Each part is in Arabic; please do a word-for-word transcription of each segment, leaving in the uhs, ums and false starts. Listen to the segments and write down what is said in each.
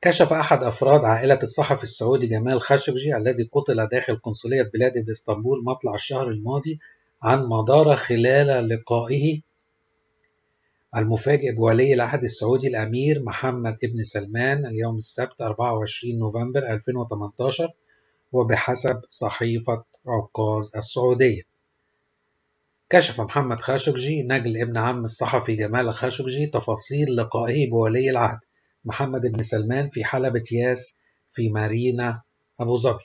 كشف أحد أفراد عائلة الصحفي السعودي جمال خاشقجي الذي قتل داخل قنصلية بلاده بإسطنبول مطلع الشهر الماضي عن ما دار خلال لقائه المفاجئ بولي العهد السعودي الأمير محمد بن سلمان اليوم السبت أربعة وعشرين نوفمبر ألفين وثمانية عشر، وبحسب صحيفة عكاظ السعودية. كشف محمد خاشقجي نجل ابن عم الصحفي جمال خاشقجي تفاصيل لقائه بولي العهد محمد بن سلمان في حلبة ياس في مارينا أبو ظبي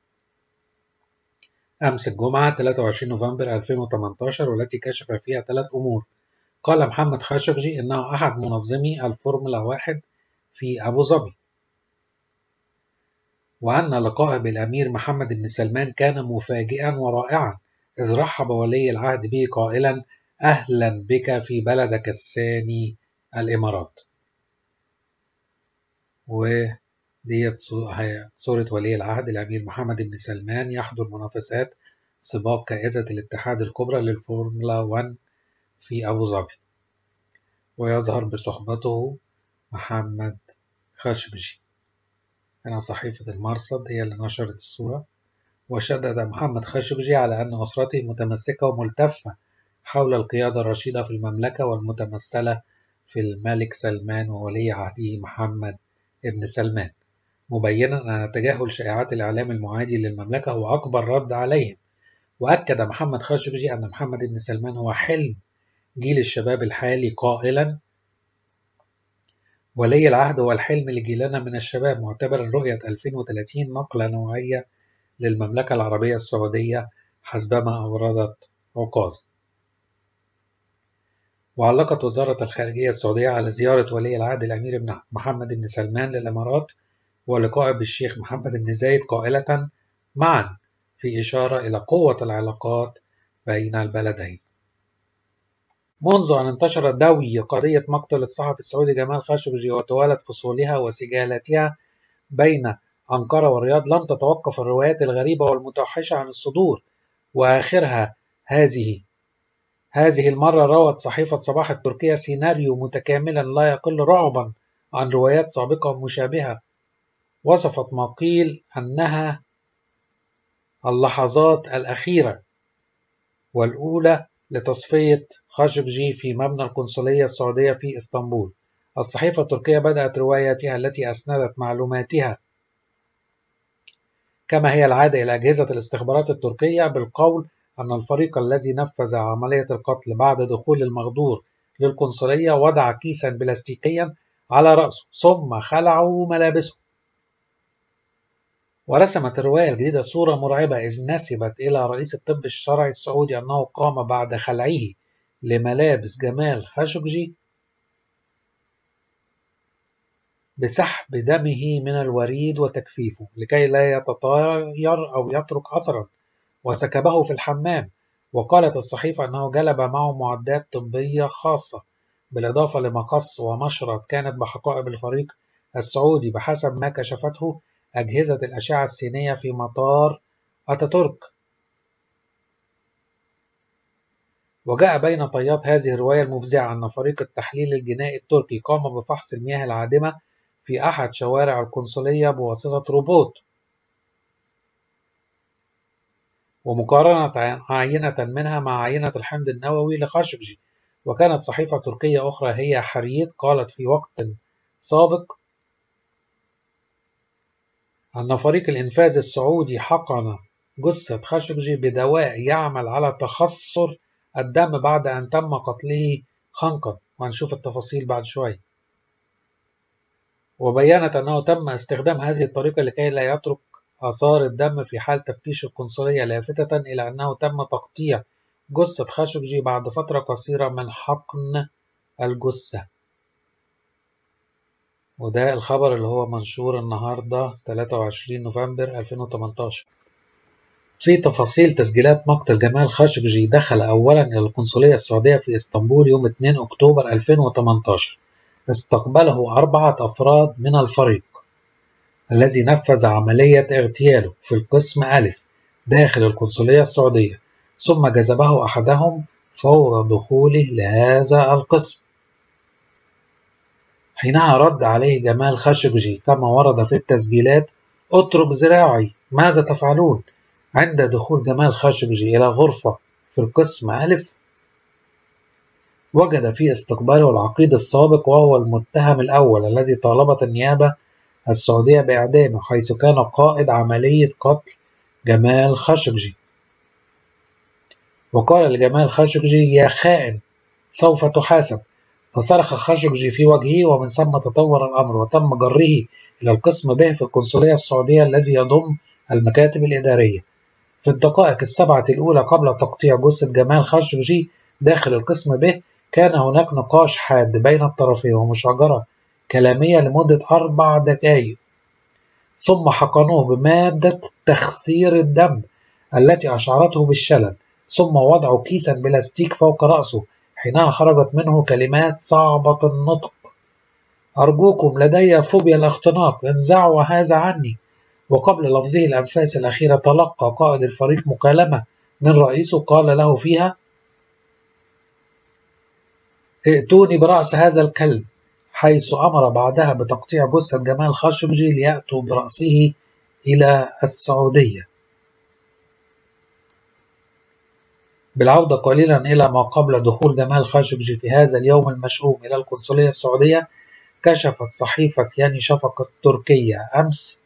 أمس الجمعة ثلاثة وعشرين نوفمبر ألفين وثمانية عشر، والتي كشف فيها ثلاث أمور. قال محمد خاشقجي إنه أحد منظمي الفورمولا واحد في أبو ظبي، وأن لقائه بالأمير محمد بن سلمان كان مفاجئا ورائعا، إذ رحب ولي العهد به قائلا: أهلا بك في بلدك الثاني الإمارات. وديت صورة ولي العهد الأمير محمد بن سلمان يحضر منافسات سباق جائزة الاتحاد الكبرى للفورمولا واحد في أبو ظبي، ويظهر بصحبته محمد خاشقجي. هنا صحيفة المرصد هي اللي نشرت الصورة. وشدد محمد خاشقجي على أن أسرته متمسكة وملتفة حول القيادة الرشيدة في المملكة والمتمثلة في الملك سلمان وولي عهده محمد ابن سلمان، مبينا أن تجاهل شائعات الإعلام المعادي للمملكة هو أكبر رد عليهم. وأكد محمد خاشقجي أن محمد بن سلمان هو حلم جيل الشباب الحالي قائلا: ولي العهد هو الحلم لجيلنا من الشباب، معتبرا رؤية ألفين وثلاثين نقلة نوعية للمملكة العربية السعودية حسبما أوردت عكاظ. وعلقت وزارة الخارجية السعودية على زيارة ولي العهد الأمير بن محمد بن سلمان للإمارات ولقائه بالشيخ محمد بن زايد قائلة: معا، في إشارة إلى قوة العلاقات بين البلدين. منذ أن انتشرت دوي قضية مقتل الصحفي السعودي جمال خاشقجي وتوالت فصولها وسجالاتها بين أنقرة والرياض، لم تتوقف الروايات الغريبة والمتوحشة عن الصدور، وآخرها هذه هذه المرة روت صحيفة صباح التركية سيناريو متكاملا لا يقل رعبا عن روايات سابقة مشابهة، وصفت ما قيل أنها اللحظات الأخيرة والأولى لتصفية خاشقجي في مبنى القنصلية السعودية في إسطنبول. الصحيفة التركية بدأت روايتها التي أسندت معلوماتها كما هي العادة إلى أجهزة الاستخبارات التركية بالقول أن الفريق الذي نفذ عملية القتل بعد دخول المغدور للقنصلية وضع كيسا بلاستيكيا على رأسه ثم خلعوا ملابسه. ورسمت الرواية الجديدة صورة مرعبة، إذ نسبت إلى رئيس الطب الشرعي السعودي أنه قام بعد خلعه لملابس جمال خاشقجي بسحب دمه من الوريد وتجفيفه لكي لا يتطاير أو يترك أثرا، وسكبه في الحمام. وقالت الصحيفة أنه جلب معه معدات طبية خاصة بالإضافة لمقص ومشرط كانت بحقائب الفريق السعودي بحسب ما كشفته أجهزة الأشعة السينية في مطار أتاتورك. وجاء بين طيات هذه الرواية المفزعة أن فريق التحليل الجنائي التركي قام بفحص المياه العادمة في أحد شوارع القنصلية بواسطة روبوت، ومقارنة عينة منها مع عينة الحمض النووي لخاشقجي. وكانت صحيفة تركية أخرى هي حريت قالت في وقت سابق أن فريق الإنفاذ السعودي حقن جثة خاشقجي بدواء يعمل على تخثر الدم بعد أن تم قتله خنقا، وهنشوف التفاصيل بعد شوي. وبيّنت أنه تم استخدام هذه الطريقة لكي لا يترك آثار الدم في حال تفتيش القنصلية، لافتة إلى أنه تم تقطيع جثة خاشقجي بعد فترة قصيرة من حقن الجثة. وده الخبر اللي هو منشور النهاردة ثلاثة وعشرين نوفمبر ألفين وثمانية عشر. في تفاصيل تسجيلات مقتل جمال خاشقجي. دخل أولا إلى القنصلية السعودية في إسطنبول يوم اثنين أكتوبر ألفين وثمانية عشر. استقبله أربعة أفراد من الفريق الذي نفذ عملية اغتياله في القسم ألف داخل القنصلية السعودية، ثم جذبه أحدهم فور دخوله لهذا القسم، حينها رد عليه جمال خاشقجي كما ورد في التسجيلات: اترك ذراعي، ماذا تفعلون؟ عند دخول جمال خاشقجي إلى غرفة في القسم ألف، وجد في استقباله العقيد السابق، وهو المتهم الأول الذي طالبت النيابة السعودية بإعدامه، حيث كان قائد عملية قتل جمال خاشقجي. وقال لجمال خاشقجي: يا خائن، سوف تحاسب. فصرخ خاشقجي في وجهه، ومن ثم تطور الأمر وتم جره إلى القسم به في القنصلية السعودية الذي يضم المكاتب الإدارية. في الدقائق السبعة الأولى قبل تقطيع جثة جمال خاشقجي داخل القسم به، كان هناك نقاش حاد بين الطرفين ومشاجرة كلامية لمدة أربع دقائق، ثم حقنوه بمادة تخثير الدم التي أشعرته بالشلل، ثم وضعوا كيسا بلاستيك فوق رأسه. حينها خرجت منه كلمات صعبة النطق: أرجوكم، لدي فوبيا الاختناق، انزعوا هذا عني. وقبل لفظه الأنفاس الأخيرة تلقى قائد الفريق مكالمة من رئيسه قال له فيها: ائتوني برأس هذا الكلب، حيث أمر بعدها بتقطيع جثة جمال خاشقجي ليأتوا برأسه إلى السعودية. بالعودة قليلا إلى ما قبل دخول جمال خاشقجي في هذا اليوم المشؤوم إلى القنصلية السعودية، كشفت صحيفة ياني شفق التركية أمس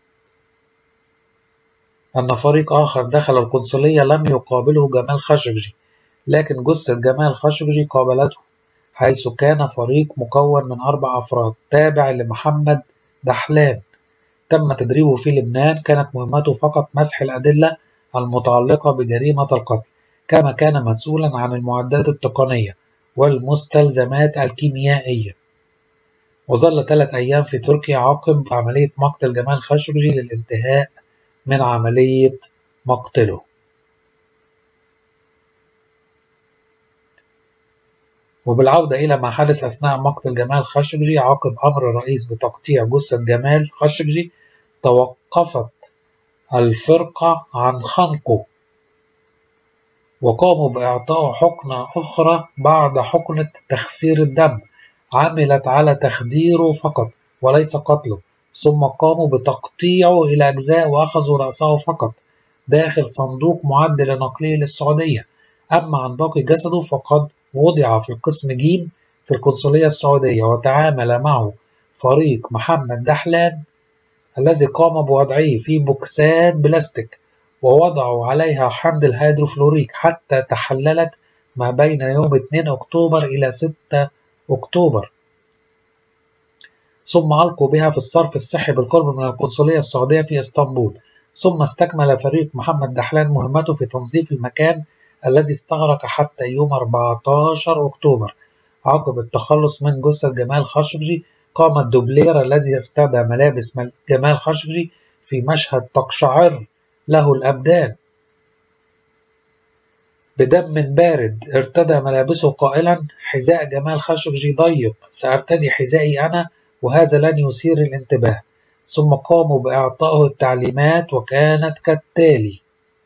أن فريق آخر دخل القنصلية لم يقابله جمال خاشقجي، لكن جثة جمال خاشقجي قابلته، حيث كان فريق مكون من أربع أفراد تابع لمحمد دحلان تم تدريبه في لبنان، كانت مهمته فقط مسح الأدلة المتعلقة بجريمة القتل، كما كان مسؤولا عن المعدات التقنية والمستلزمات الكيميائية. وظل ثلاث أيام في تركيا عقب عملية مقتل جمال خاشقجي للانتهاء من عملية مقتله. وبالعودة إلى ما حدث أثناء مقتل جمال خاشقجي، عقب أمر الرئيس بتقطيع جثة جمال خاشقجي توقفت الفرقة عن خنقه، وقاموا بإعطائه حقنة أخرى بعد حقنة تخثير الدم عملت على تخديره فقط وليس قتله، ثم قاموا بتقطيعه إلى أجزاء وأخذوا رأسه فقط داخل صندوق معد لنقله للسعودية. أما عن باقي جسده فقد وضع في القسم جيم في القنصلية السعودية، وتعامل معه فريق محمد دحلان الذي قام بوضعه في بوكسات بلاستيك ووضعوا عليها حمض الهيدروفلوريك حتى تحللت ما بين يوم اثنين أكتوبر إلى ستة أكتوبر، ثم ألقوا بها في الصرف الصحي بالقرب من القنصلية السعودية في اسطنبول. ثم استكمل فريق محمد دحلان مهمته في تنظيف المكان الذي استغرق حتى يوم أربعة عشر أكتوبر. عقب التخلص من جثة جمال خاشقجي، قام الدوبلير الذي ارتدى ملابس جمال خاشقجي في مشهد تقشعر له الأبدان بدم بارد، ارتدى ملابسه قائلا: حذاء جمال خاشقجي ضيق، سأرتدي حذائي أنا وهذا لن يثير الانتباه. ثم قاموا بإعطائه التعليمات وكانت كالتالي: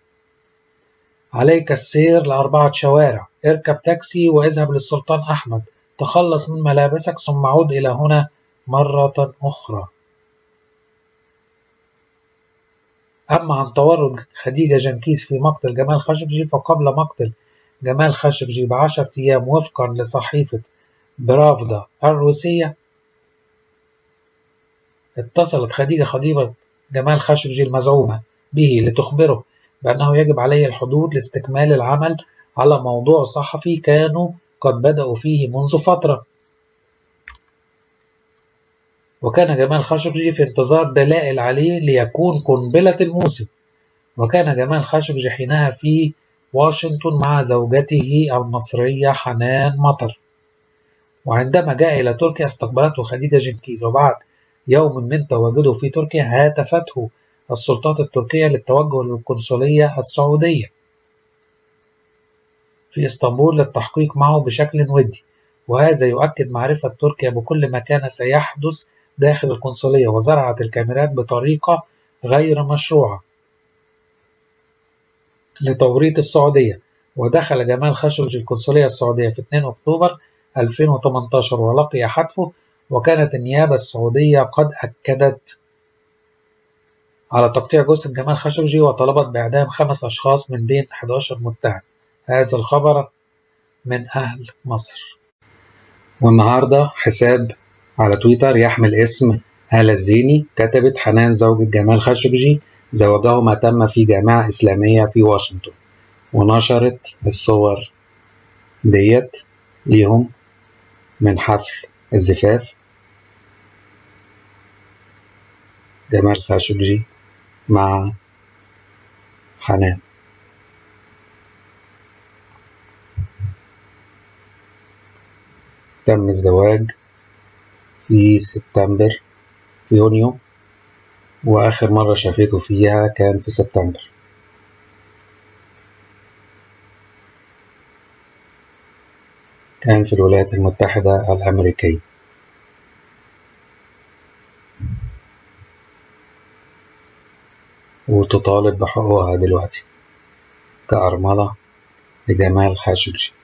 عليك السير لأربعة شوارع، اركب تاكسي واذهب للسلطان أحمد، تخلص من ملابسك ثم عود إلى هنا مرة أخرى. أما عن تورط خديجة جنكيز في مقتل جمال خاشقجي، فقبل مقتل جمال خاشقجي بعشرة أيام وفقا لصحيفة برافدا الروسية، اتصلت خديجة خطيبة جمال خاشقجي المزعومة به لتخبره بأنه يجب عليه الحضور لاستكمال العمل على موضوع صحفي كانوا قد بدأوا فيه منذ فترة. وكان جمال خاشقجي في انتظار دلائل عليه ليكون قنبلة الموسم، وكان جمال خاشقجي حينها في واشنطن مع زوجته المصرية حنان مطر. وعندما جاء إلى تركيا استقبلته خديجة جنكيز، وبعد يوم من تواجده في تركيا هاتفته السلطات التركية للتوجه للقنصلية السعودية في اسطنبول للتحقيق معه بشكل ودي، وهذا يؤكد معرفة تركيا بكل ما كان سيحدث داخل القنصلية، وزرعت الكاميرات بطريقة غير مشروعة لتوريط السعودية. ودخل جمال خاشقجي القنصلية السعودية في اثنين أكتوبر ألفين وثمانية عشر ولقي حتفه، وكانت النيابة السعودية قد أكدت على تقطيع جثة جمال خاشقجي وطلبت بإعدام خمس أشخاص من بين أحد عشر متهم. هذا الخبر من أهل مصر. والنهاردة حساب على تويتر يحمل اسم هالة الزيني كتبت: حنان زوجة جمال خاشقجي زواجهما تم في جامعة إسلامية في واشنطن، ونشرت الصور ديت ليهم من حفل الزفاف جمال خاشقجي مع حنان. تم الزواج في سبتمبر في يونيو، وآخر مرة شافته فيها كان في سبتمبر. كان في الولايات المتحدة الأمريكية. وتطالب بحقوقها دلوقتي كأرملة لجمال خاشقجي.